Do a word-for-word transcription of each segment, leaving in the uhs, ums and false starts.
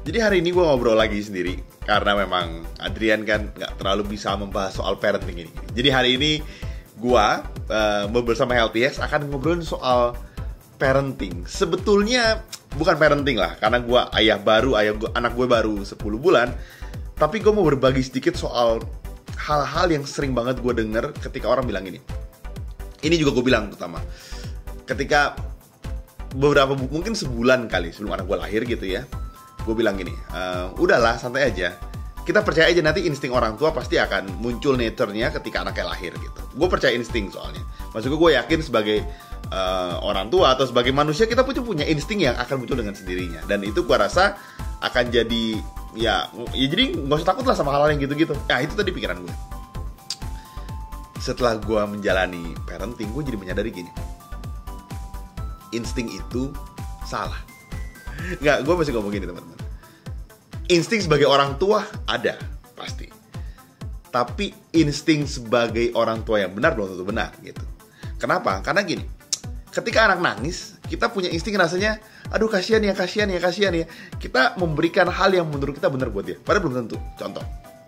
Jadi hari ini gue ngobrol lagi sendiri karena memang Adrian kan nggak terlalu bisa membahas soal parenting ini. Jadi hari ini gue uh, bersama Healthy X akan ngobrolin soal parenting. Sebetulnya bukan parenting lah, karena gue ayah baru, ayah gua, anak gue baru sepuluh bulan. Tapi gue mau berbagi sedikit soal hal-hal yang sering banget gue denger ketika orang bilang ini. Ini juga gue bilang terutama ketika beberapa, mungkin sebulan kali sebelum anak gue lahir gitu ya, gue bilang gini, e, udahlah santai aja, kita percaya aja nanti insting orang tua pasti akan muncul nature-nya ketika anaknya lahir gitu. Gue percaya insting soalnya. Maksud gue, gue yakin sebagai uh, orang tua atau sebagai manusia kita punya punya insting yang akan muncul dengan sendirinya. Dan itu gue rasa akan jadi ya, ya jadi nggak usah takut lah sama hal-hal yang gitu-gitu. Ya itu tadi pikiran gue. Setelah gue menjalani parenting, gue jadi menyadari gini, insting itu salah. Nggak, gue masih ngomong gini teman-teman. Insting sebagai orang tua ada, pasti. Tapi insting sebagai orang tua yang benar belum tentu benar gitu. Kenapa? Karena gini, ketika anak nangis, kita punya insting rasanya, aduh kasihan ya, kasihan ya, kasihan ya. Kita memberikan hal yang menurut kita benar buat dia, padahal belum tentu. Contoh,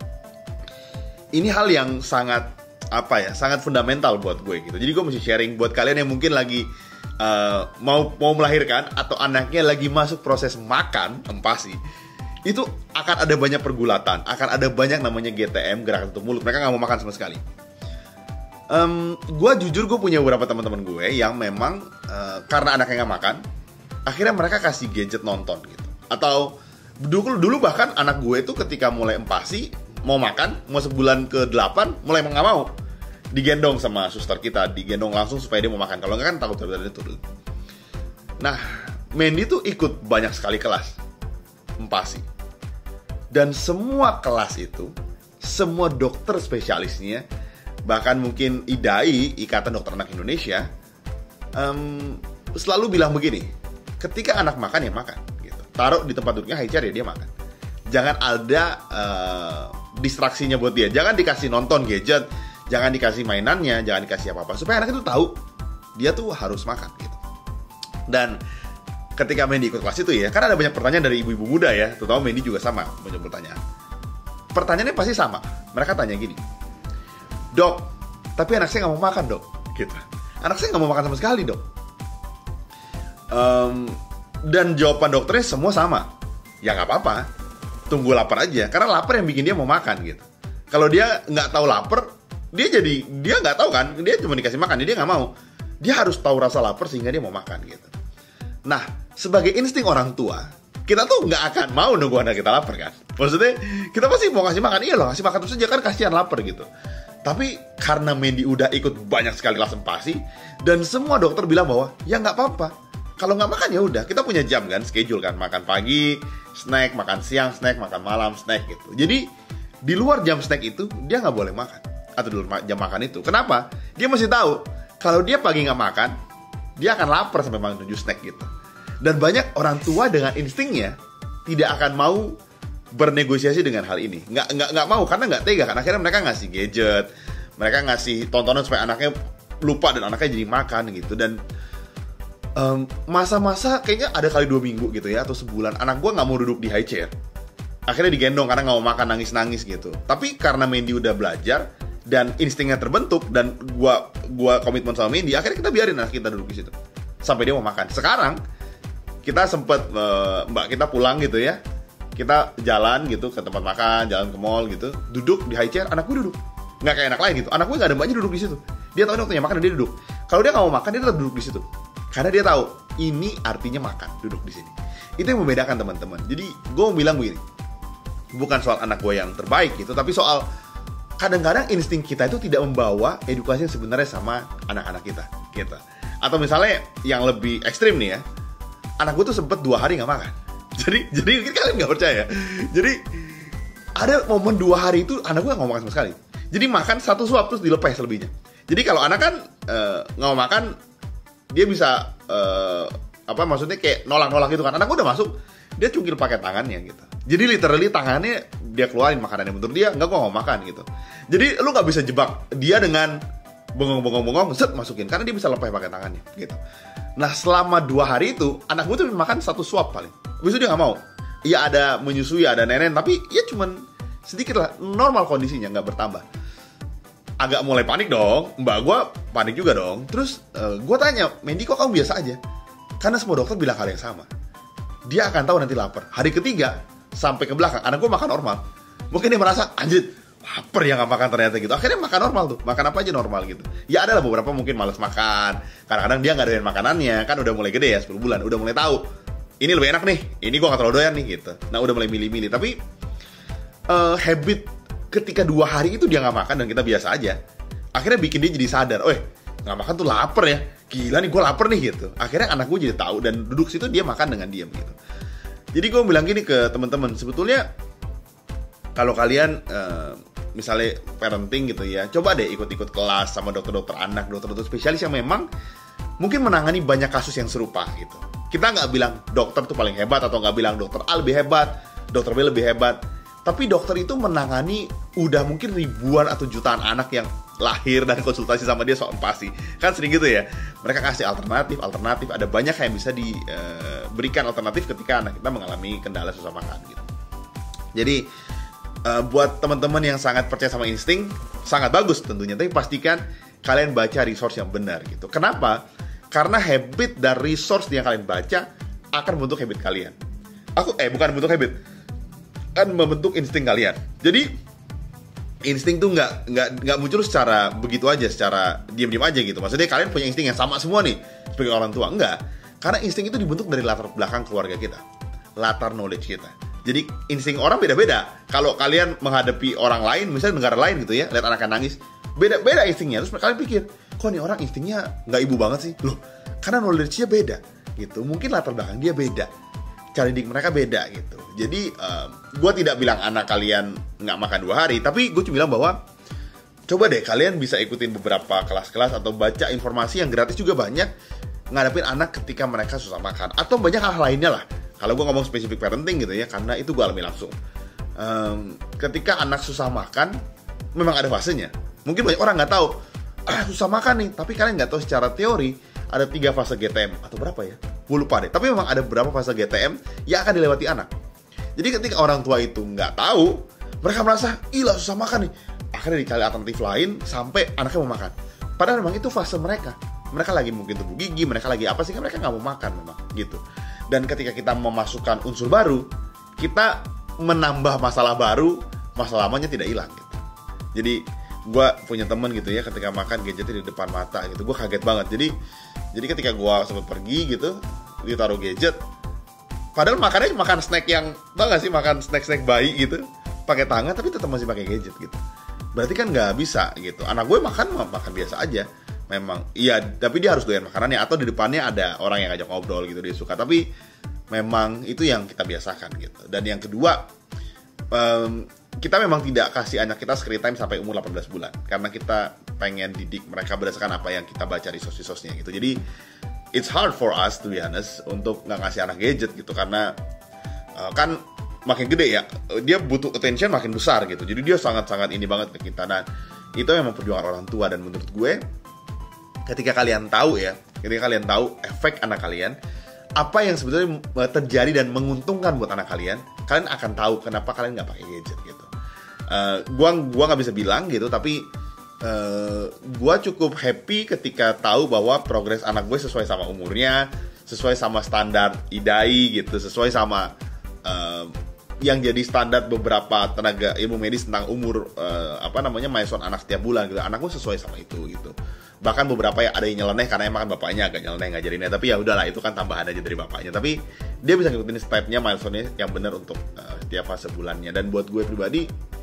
ini hal yang sangat apa ya, sangat fundamental buat gue gitu. Jadi gue mesti sharing buat kalian yang mungkin lagi uh, mau mau melahirkan atau anaknya lagi masuk proses makan empasi. Itu akan ada banyak pergulatan, akan ada banyak namanya G T M, gerakan tutup mulut. Mereka nggak mau makan sama sekali. Um, gue jujur, gue punya beberapa teman-teman gue yang memang uh, karena anaknya nggak makan, akhirnya mereka kasih gadget nonton gitu. Atau dulu dulu bahkan anak gue itu ketika mulai empasi, mau makan, mau sebulan ke delapan, mulai nggak mau, digendong sama suster kita, digendong langsung supaya dia mau makan. Kalau nggak kan takut terjadi turun. Nah, Mandy tuh ikut banyak sekali kelas empasi. Dan semua kelas itu, semua dokter spesialisnya, bahkan mungkin I D A I, Ikatan Dokter Anak Indonesia, um, selalu bilang begini, ketika anak makan ya makan gitu. Taruh di tempat duduknya high chair ya dia makan. Jangan ada uh, distraksinya buat dia. Jangan dikasih nonton gadget, jangan dikasih mainannya, jangan dikasih apa-apa, supaya anak itu tahu dia tuh harus makan gitu. Dan ketika Mandy ikut kelas itu ya, karena ada banyak pertanyaan dari ibu-ibu muda ya, terutama Mandy juga sama banyak pertanyaan. Pertanyaannya pasti sama. Mereka tanya gini, dok, tapi anak saya nggak mau makan dok, gitu. Anak saya nggak mau makan sama sekali dok. Um, dan jawaban dokternya semua sama. Ya nggak apa-apa, tunggu lapar aja, karena lapar yang bikin dia mau makan gitu. Kalau dia nggak tahu lapar, dia jadi dia nggak tahu kan, dia cuma dikasih makan, dia nggak mau. Dia harus tahu rasa lapar sehingga dia mau makan gitu. Nah, sebagai insting orang tua, kita tuh nggak akan mau nunggu anak kita lapar kan. Maksudnya, kita pasti mau ngasih makan, iya loh, ngasih makan terus aja kan, kasihan lapar gitu. Tapi karena Mandy udah ikut banyak sekali kelas empasi, dan semua dokter bilang bahwa ya nggak apa-apa. Kalau nggak makan ya udah, kita punya jam kan, schedule kan, makan pagi, snack, makan siang, snack, makan malam, snack gitu. Jadi di luar jam snack itu dia nggak boleh makan, atau di luar jam makan itu. Kenapa? Dia mesti tahu kalau dia pagi nggak makan, dia akan lapar sampai menuju snack gitu. Dan banyak orang tua dengan instingnya tidak akan mau bernegosiasi dengan hal ini. Nggak, nggak, nggak mau, karena nggak tega kan. Akhirnya mereka ngasih gadget, mereka ngasih tontonan supaya anaknya lupa dan anaknya jadi makan gitu. Dan um, masa-masa kayaknya ada kali dua minggu gitu ya, atau sebulan, anak gue nggak mau duduk di high chair. Akhirnya digendong karena nggak mau makan, nangis-nangis gitu. Tapi karena Mandy udah belajar dan instingnya terbentuk, dan gue gua komitmen sama Mandy, akhirnya kita biarin anak kita duduk di situ sampai dia mau makan. Sekarang kita sempet uh, mbak kita pulang gitu ya, kita jalan gitu ke tempat makan, jalan ke mall gitu, duduk di high chair, anak gue duduk. Nggak kayak anak lain gitu, anak gue nggak ada mbaknya duduk di situ. Dia tahu waktunya makan dan dia duduk. Kalau dia nggak mau makan, dia tetap duduk di situ, karena dia tahu ini artinya makan, duduk di sini. Itu yang membedakan teman-teman. Jadi gue mau bilang begini, bukan soal anak gue yang terbaik gitu, tapi soal kadang-kadang insting kita itu tidak membawa edukasi yang sebenarnya sama anak-anak kita gitu. Atau misalnya yang lebih ekstrim nih ya, anak gue tuh sempet dua hari nggak makan. Jadi, jadi mungkin kalian nggak percaya. Jadi ada momen dua hari itu anak gue nggak mau makan sama sekali. Jadi makan satu suap terus dilepas selebihnya. Jadi kalau anak kan nggak uh, mau makan, dia bisa uh, apa maksudnya kayak nolak-nolak gitu kan. Anak gue udah masuk, dia cungkil pakai tangannya gitu. Jadi literally tangannya dia keluarin makanannya, menurut dia nggak, gue nggak mau makan gitu. Jadi lu nggak bisa jebak dia dengan bengong-bengong-bengong, set masukin, karena dia bisa lepas pakai tangannya gitu. Nah selama dua hari itu anak gue tuh makan satu suap paling, habis itu dia nggak mau. ya ada menyusui, ada nenek, tapi ya cuman sedikit lah, normal kondisinya, nggak bertambah. Agak mulai panik dong, mbak gue panik juga dong. Terus uh, gue tanya, Mandy kok kamu biasa aja? Karena semua dokter bilang hal yang sama. Dia akan tahu nanti lapar. Hari ketiga sampai ke belakang, anak gue makan normal. Mungkin dia merasa, anjir, lapar ya nggak makan ternyata gitu. Akhirnya makan normal tuh, makan apa aja normal gitu. Ya ada lah beberapa mungkin malas makan. Kadang-kadang dia nggak doyan makanannya, kan udah mulai gede ya, sepuluh bulan, udah mulai tahu. Ini lebih enak nih, ini gue nggak terlalu doyan nih gitu. Nah udah mulai milih-milih. Tapi uh, habit ketika dua hari itu dia nggak makan dan kita biasa aja, akhirnya bikin dia jadi sadar, oh nggak makan tuh lapar ya, gila nih gue lapar nih gitu. Akhirnya anak gue jadi tahu dan duduk situ dia makan dengan diam gitu. Jadi gue bilang gini ke teman-teman, sebetulnya kalau kalian uh, misalnya parenting gitu ya, coba deh ikut-ikut kelas sama dokter-dokter anak, dokter-dokter spesialis yang memang mungkin menangani banyak kasus yang serupa gitu. Kita nggak bilang dokter tuh paling hebat atau nggak bilang dokter A lebih hebat, dokter B lebih hebat. Tapi dokter itu menangani udah mungkin ribuan atau jutaan anak yang lahir dan konsultasi sama dia soal empati. Kan sering gitu ya. Mereka kasih alternatif, alternatif. Ada banyak yang bisa diberikan alternatif ketika anak kita mengalami kendala susah makan gitu. Jadi uh, buat teman-teman yang sangat percaya sama insting, sangat bagus tentunya. Tapi pastikan kalian baca resource yang benar gitu. Kenapa? Karena habit dan resource yang kalian baca akan membentuk habit kalian. Aku eh bukan membentuk habit, kan membentuk insting kalian. Jadi insting tuh nggak nggak nggak muncul secara begitu aja, secara diam-diam aja gitu. Maksudnya kalian punya insting yang sama semua nih sebagai orang tua, enggak. Karena insting itu dibentuk dari latar belakang keluarga kita, latar knowledge kita. Jadi insting orang beda-beda. Kalau kalian menghadapi orang lain, misalnya negara lain gitu ya, lihat anaknya nangis, beda-beda instingnya. Terus kalian pikir, kok nih orang instingnya nggak ibu banget sih? Loh, karena knowledge-nya beda gitu. Mungkin latar belakang dia beda, cara didik mereka beda gitu. Jadi uh, gue tidak bilang anak kalian nggak makan dua hari, tapi gue cuma bilang bahwa coba deh kalian bisa ikutin beberapa kelas-kelas atau baca informasi yang gratis juga banyak ngadepin anak ketika mereka susah makan, atau banyak hal lainnya lah. Kalau gue ngomong spesifik parenting gitu ya, karena itu gue alami langsung. Um, ketika anak susah makan, memang ada fasenya. Mungkin banyak orang nggak tahu, ah susah makan nih, tapi kalian nggak tahu secara teori ada tiga fase G T M atau berapa ya? Gue lupa deh. Tapi memang ada beberapa fase G T M yang akan dilewati anak. Jadi ketika orang tua itu nggak tahu, mereka merasa, ilah susah makan nih. Akhirnya dicari alternatif lain sampai anaknya mau makan. Padahal memang itu fase mereka. Mereka lagi mungkin tumbuh gigi, mereka lagi apa sih, kan mereka nggak mau makan memang gitu. Dan ketika kita memasukkan unsur baru, kita menambah masalah baru, masalah lamanya tidak hilang gitu. Jadi gue punya teman gitu ya, ketika makan gadgetnya di depan mata gitu, gue kaget banget. Jadi jadi ketika gue sempat pergi gitu, dia taruh gadget. Padahal makannya makan snack yang, tau gak sih, makan snack-snack bayi gitu, pakai tangan tapi tetap masih pakai gadget gitu. Berarti kan nggak bisa gitu. Anak gue makan makan biasa aja, memang. Iya, tapi dia harus doyan makanannya, atau di depannya ada orang yang ngajak ngobrol gitu, dia suka. Tapi memang itu yang kita biasakan gitu. Dan yang kedua, um, kita memang tidak kasih anak kita screen time sampai umur delapan belas bulan, karena kita pengen didik mereka berdasarkan apa yang kita baca di resource-resource-nya gitu. Jadi it's hard for us to be honest untuk nggak ngasih anak gadget gitu, karena uh, kan makin gede ya, dia butuh attention makin besar gitu. Jadi dia sangat-sangat ini banget ke kita. Dan itu memang perjuangan orang tua. Dan menurut gue, ketika kalian tahu ya, ketika kalian tahu efek anak kalian, apa yang sebetulnya terjadi dan menguntungkan buat anak kalian, kalian akan tahu kenapa kalian nggak pakai gadget gitu. Uh, gua gua nggak bisa bilang gitu, tapi uh, gua cukup happy ketika tahu bahwa progres anak gue sesuai sama umurnya, sesuai sama standar I D A I gitu, sesuai sama uh, yang jadi standar beberapa tenaga ilmu medis tentang umur uh, apa namanya milestone anak setiap bulan gitu. Anak gue sesuai sama itu gitu. Bahkan beberapa ya ada yang nyeleneh karena emang kan bapaknya agak nyeleneh ngajarinnya, tapi ya udahlah, itu kan tambahan aja dari bapaknya. Tapi dia bisa ngikutin stepnya, milestone-nya yang benar untuk uh, setiap fase bulannya. Dan buat gue pribadi,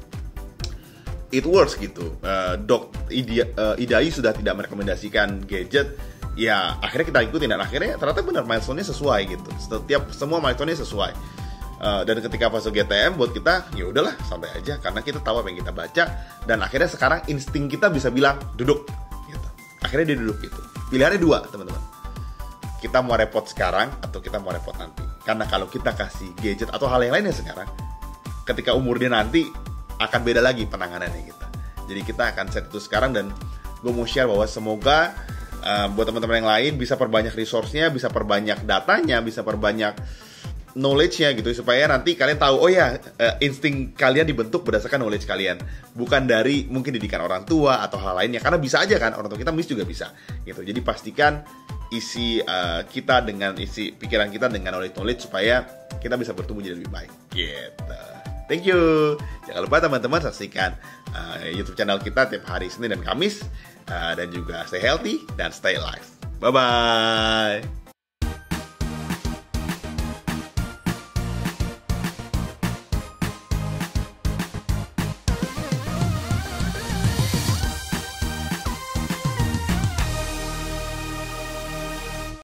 it works gitu. Uh, dok I D A I sudah tidak merekomendasikan gadget, ya akhirnya kita ikutin dan akhirnya ternyata benar milestone-nya sesuai gitu. Setiap semua milestone-nya sesuai. Uh, dan ketika fase G T M buat kita, ya udahlah santai aja karena kita tahu apa yang kita baca, dan akhirnya sekarang insting kita bisa bilang duduk gitu. Akhirnya dia duduk gitu. Pilihannya dua, teman-teman. Kita mau repot sekarang atau kita mau repot nanti. Karena kalau kita kasih gadget atau hal yang lainnya sekarang, ketika umur dia nanti akan beda lagi penanganannya kita. Jadi kita akan set itu sekarang. Dan gue mau share bahwa semoga uh, buat teman-teman yang lain bisa perbanyak resource-nya, bisa perbanyak datanya, bisa perbanyak knowledge-nya gitu, supaya nanti kalian tahu, oh ya, uh, insting kalian dibentuk berdasarkan knowledge kalian, bukan dari mungkin didikan orang tua atau hal lainnya. Karena bisa aja kan orang tua kita miss juga bisa gitu. Jadi pastikan isi uh, kita dengan isi pikiran kita dengan knowledge-knowledge supaya kita bisa bertumbuh jadi lebih baik gitu. Thank you. Jangan lupa teman-teman saksikan uh, YouTube channel kita tiap hari Senin dan Kamis, uh, dan juga stay healthy dan stay alive. Bye bye.